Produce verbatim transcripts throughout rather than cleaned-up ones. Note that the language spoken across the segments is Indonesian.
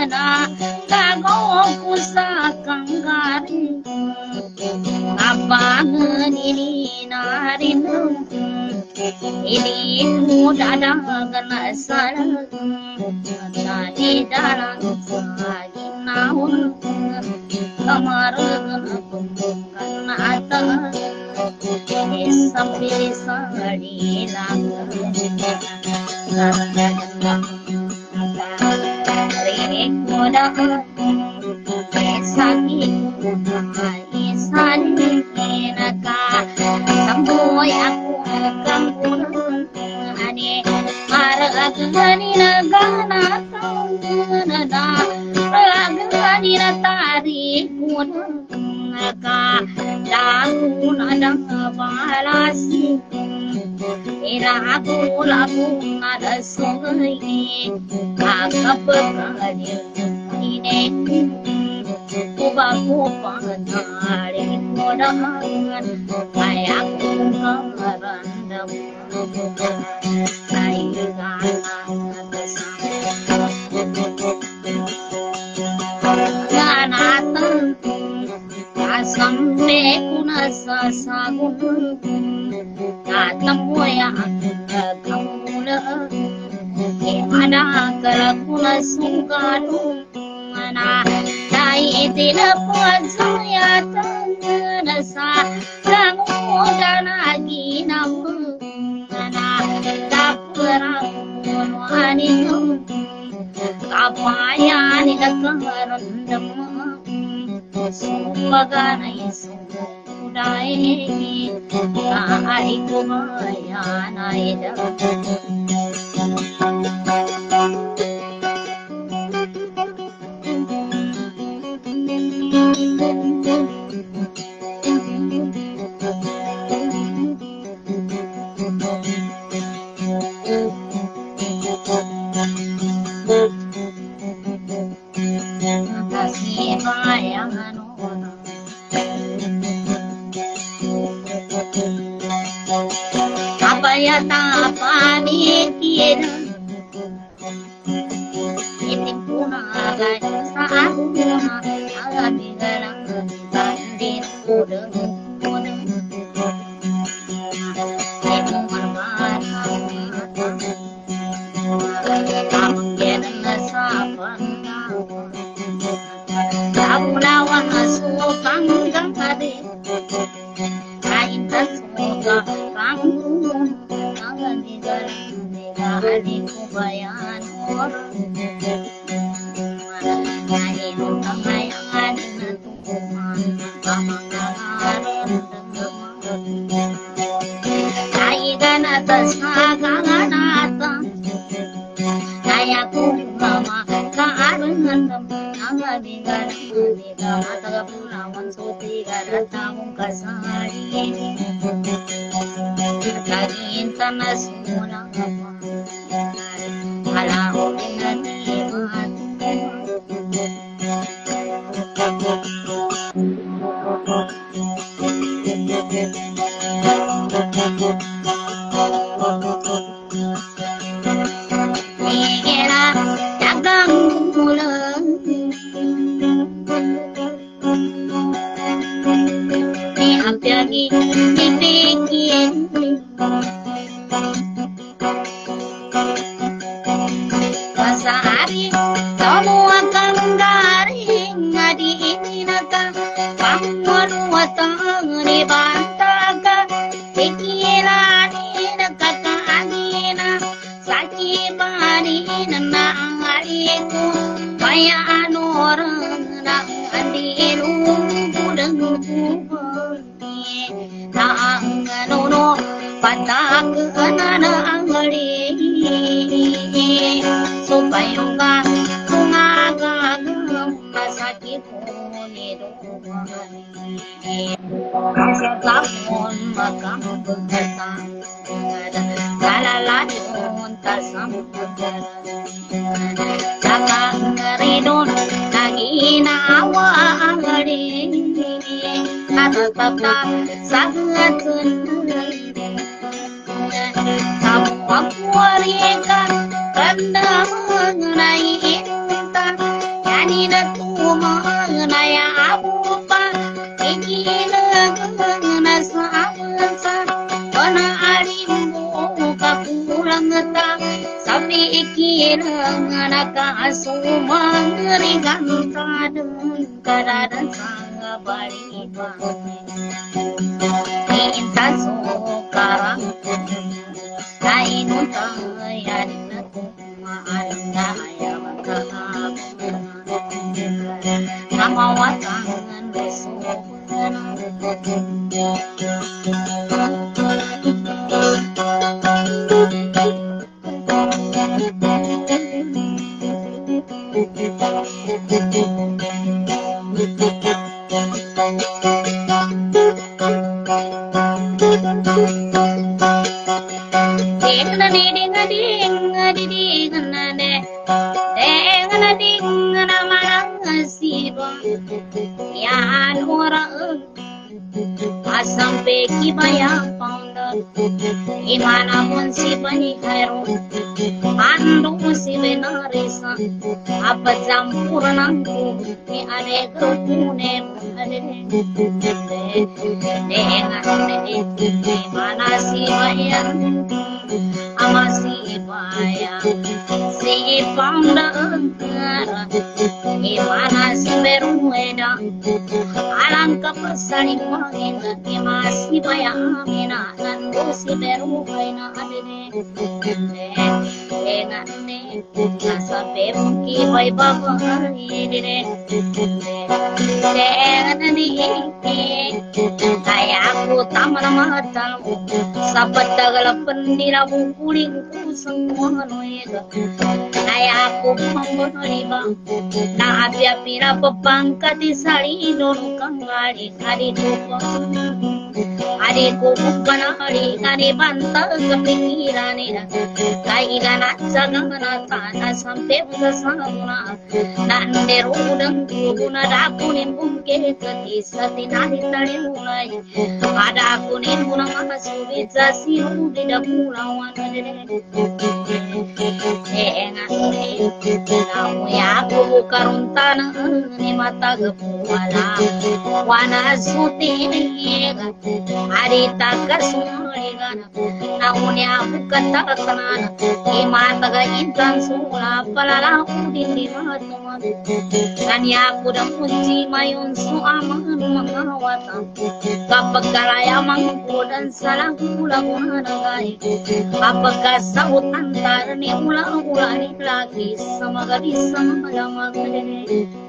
na kago sa kangkari abangan ini narin ini muda dagan sana dari dalam sagi naun kamaran pembukan atas sampai sari lagu karena Rik muda sakit isani naka samboy aku kampun ane maragani nagana nada maragani tari pun naka daun adang balasi ira aku lagu ada sungai agak berkadir ini kubaku pangali modangan kayak kumarandam saingan ganatan sampai kunasa sagun katemu yang kamu ada kelakuna sungkanu mana dai tidak puas saya tanasa kamu dan lagi namu mana tak pernah wani apa yang tidak kerendam sumbaga naisu dai ai kumaya naida apa ya tak mikir ini punah saat ada di dalam bandir udah udah itu marmar kamu jangan sabar kamu lawan asuh panggang tadi kain semoga kamu jangan di dalam di kubayan orang kain kamayan tukuman kamangan kain atas kagangan atas kayak kumama kaarangan naga digar digar taga pulawan suti gara tamung kasari kagin tanas mulang ala minati mat lagi dibikin pasari semua garing ngadi ini naka pangwalu watang ni bantaga pikiran ini kata agina saki bani na aliku kaya orang na andiru budeng Nono patak kanana angli supaya enggak mengaga masaki puni lapon makam berkata kalala unta samudra kakak ngeridon lagi nawa angli tatap sangat semua kuarikan karena mengenai intan pikiran nakasumang ringan tadeng kadadan sang baliban minta sokarang kainun tayan kumandaya makahap namawatangan besokan sampai kibaya founder imana pun si bani khairu andu si benarisa apa campurna ni ade kerupune ade dengan imana si bayan ama si baya si founder imana si berueda alangkah pesani main masih bayang mina nandu si beru kaina adene dengan ne sampai mungkin bayi bapa ini dengan ni kayak aku taman mata sabat dagal pendira bukuling ku semua noyega kayak aku pemberiba na abia pira pepangkat di sali donu kanggali kali dupa adikku bukan hari kali bantal kepikiran ini kaigan aja ngana tanah sampai bersama nande rudang guna daku nimbung ke ketisa tinari tali mulai ada aku nimbung nama subisa siru di dapulawan engan kamu ya aku buka runtana ni mata gepala wana suti hari takas sumulingana namun ya bukan tak kenana imata ga intan sula palala udin di matuma kan ya aku dah kunci mayun su aman mengawata kapag kalaya mangku dan salah pula guna nagai apakah saut antar ni ulang-ulang ni lagi sama gadis sama lama kedene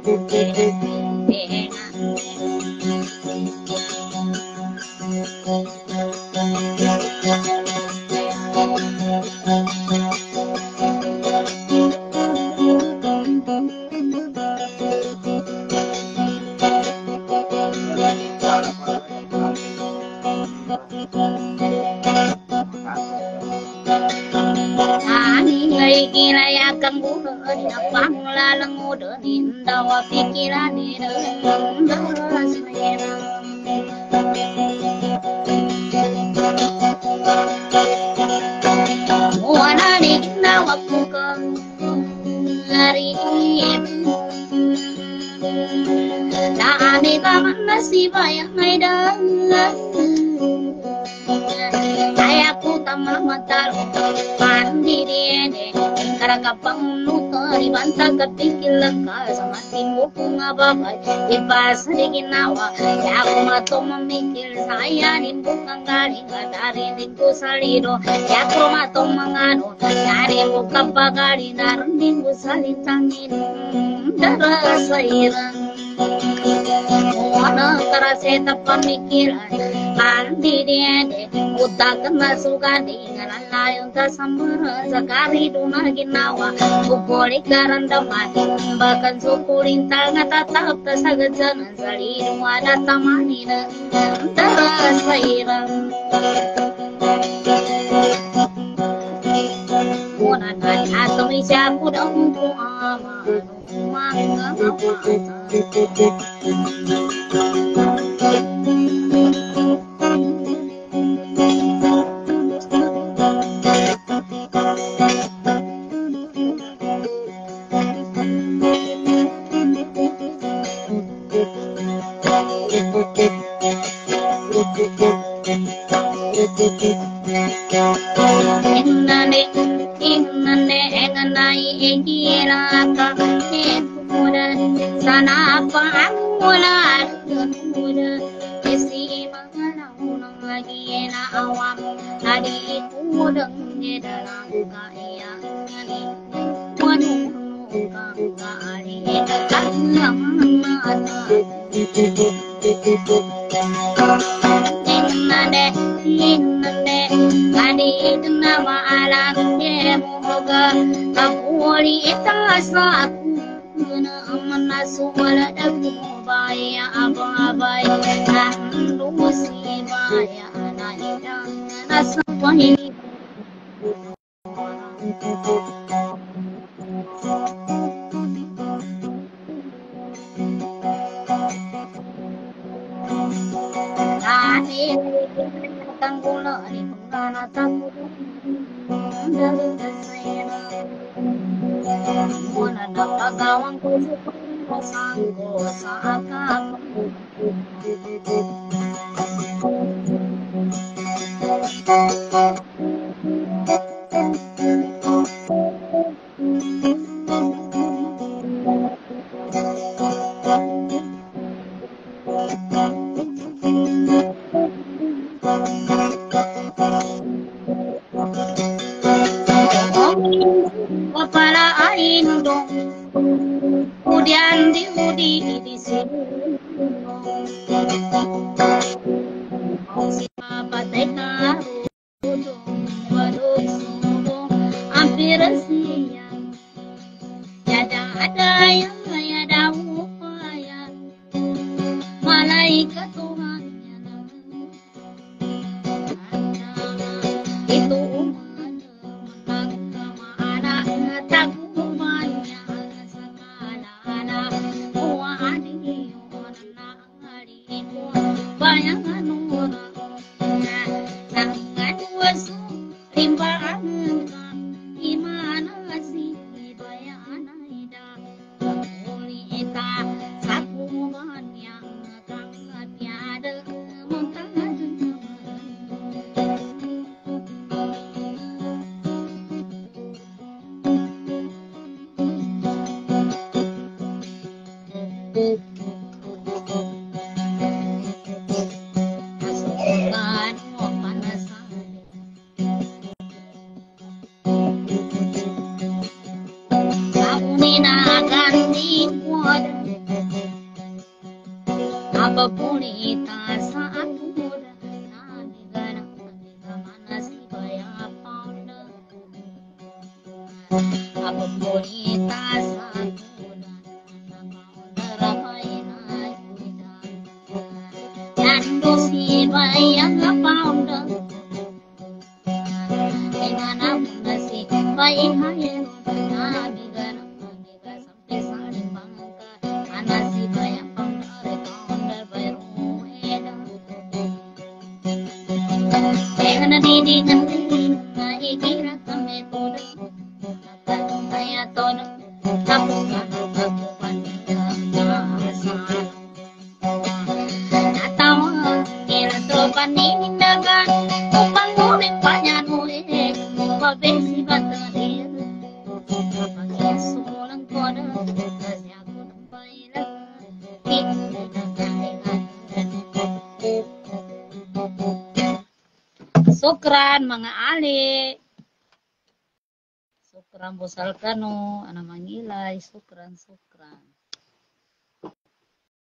kang budo di napang lalang mudo di dawa pikiran di dalam selera wana di dawa pukang hari dami kaman nasib yang ada ayaku tamal matar pandi dene karena pengunuh di bantah kepikir lekal sama timbu bunga babai di pas dingin nawa ya aku mato memikir saya nimbukan kali dari dingku salido ya aku mato menganu dari buka bagali dari dingku salitangin darah sairan wana terasa pemikiran andi dene utak masukan dengan layung tasambara sekali duna ginawa kupoli karanda mati bahkan sukuling talga tatap tasagajanan salidu ada tamanina terasa irang wana kan atau isya kudang ku amanu mangga Inane inane enganai egira ka ekura sana pa mula mula isi mangala unang lagi na awam nadi kudang ngedala ka iya ngani wanu ka ka ari kanang mata Inane inane kadi nama alam yemoga kapuri itasa aku na manasu wala dagu baya abai na lusi baya na idang nasawahi Nani tanggula ni pengana tanggula dari desena mona dapat gawang kudu sanggo saakap kepala ain dong udian di udi di sini si papa teka udong waduk subuh hampir siang tiada ada yang ada upaya malaikat Tuhan itu bayangan orang sangat wasu limbaan gimana sih bayana ida uli eta sakuman yang kang tiada mengkang apapun ita saat muda nani gana mana si bayang paunda apapun ita saat muda paunda ramai naik nando si bayang paunda dengan apa si bayang hayang nani gana sampai saling bangka mana si bayang Didi nanti na ikira kami todo kaya todo tapos natapuan natawa kira tropa nindagan upang ulit pa niya nulit mabesi batari pag-isulang ko na kasi ako ng bailan hindi na kalingan Sukran mga ali. Sukran bosal kano, ana mangilay, sukran sukran.